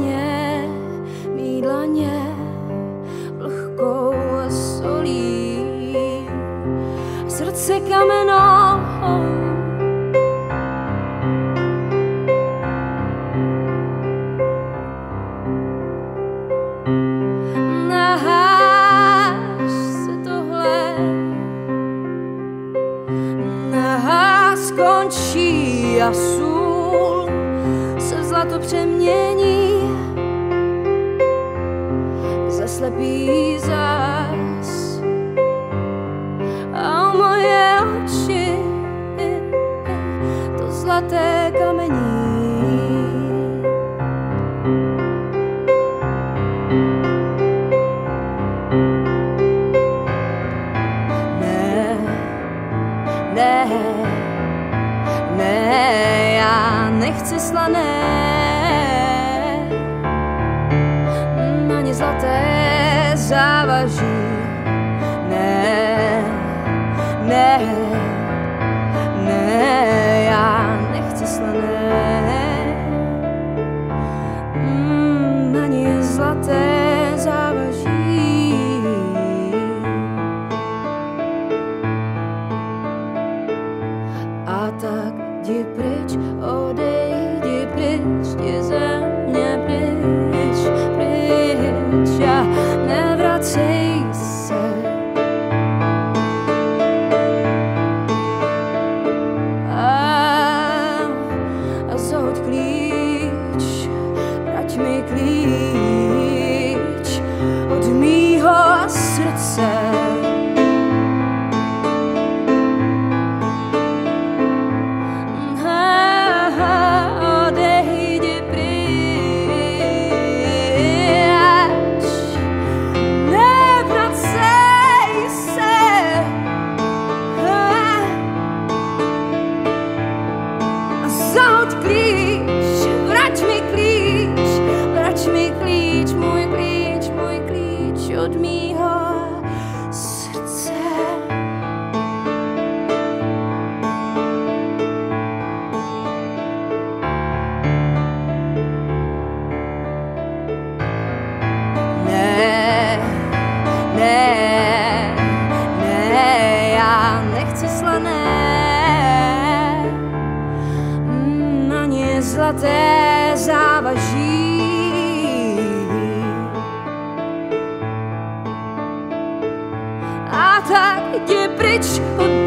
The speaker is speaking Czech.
mě, mý dlaně vlhkou a solí, srdce kamenou. Až se tohle skončí a sůl se v zlato přemění, zaslepí zas a moje oči to zlaté kamení. Ne, já nechci slané ani zlaté závaží. Ne, já nechci slané ani zlaté závaží. A tak jdi pryč, odejdi pryč, jdi ze mě pryč, pryč a nevracej se. A zahoď klíč, vrať mi klíč od mýho srdce. Zahoď klíč, vrať mi klíč, můj klíč od mýho srdce. Ne, já nechci slané ani zlaté závaží. A tak jdi pryč od